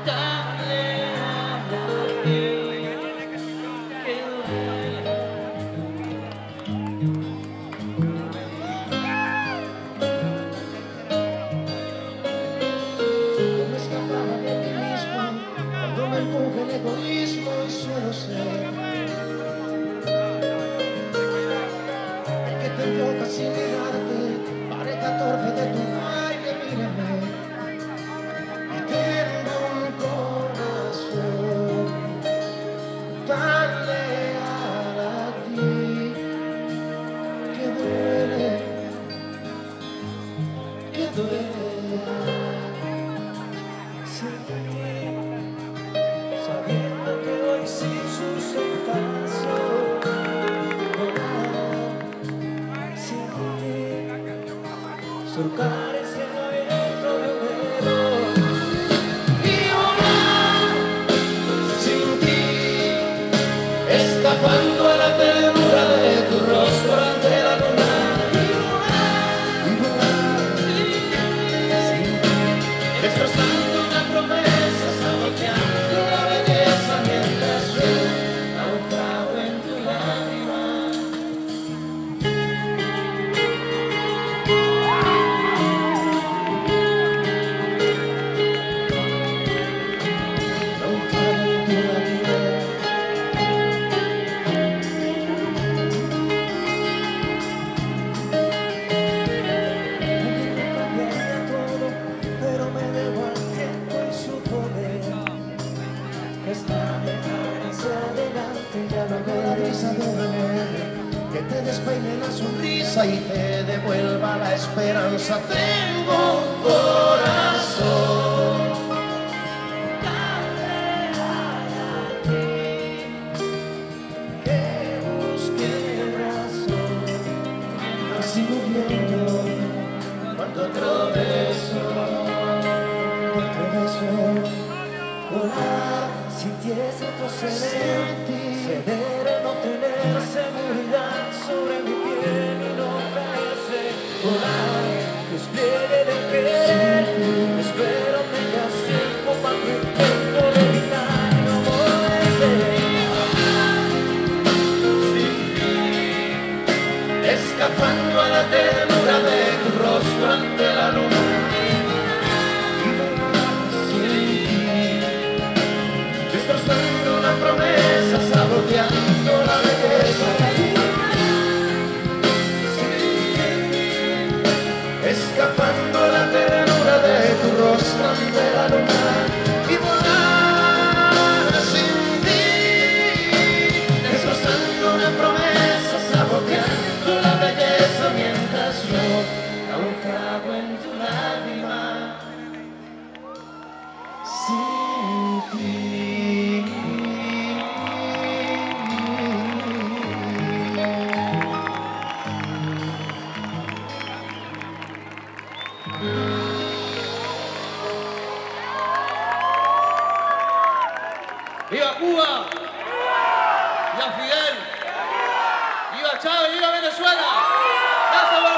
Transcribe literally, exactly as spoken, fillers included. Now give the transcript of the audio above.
darle a la piel que duele. Yo me escapaba de mí mismo cuando me empuja el egoísmo y suelo ser el que te vio casi mirarte, pareja torpe de tu baile, mírame. Y tengo un corazón tan leal a ti que duele, que duele. Sabiendo que voy sin sustentación, volar sin ti, surcar el cielo abierto de enero Y volar sin ti, escapando a la ternura de tu rostro ante la luna. Y volar, y volar sin ti, destrozando una promesa, saboteando la belleza mientras yo naufrago en tu lágrima. Naufrago en tu lágrima. cambiaría todo, pero me debo al tiempo y su poder. Está bien hacia adelante, ya no Con la brisa de beber, que te despeine la sonrisa y te devuelva la esperanza. Tengo un corazón que busque razón, sigo viendo cuando otro beso, otro beso, volar, sintiese proceder, ceder a no tener seguridad sobre mi piel y no caerse, volar, despliegue de querer, espero tengas tiempo para tu intento de evitar y no moverse. escapando a la ternura de tu rostro ante la luna. Y volar sin ti, destrozando una promesa, saboteando la belleza. Escapando a la ternura de tu rostro ante la luna. Y volar sin ti, destrozando una promesa, saboteando la belleza mientras yo naufrago en tu lágrima. Sin ti. ¡Viva Cuba! ¡Viva Fidel! ¡Viva Chávez! ¡Viva Venezuela! ¡Gracias,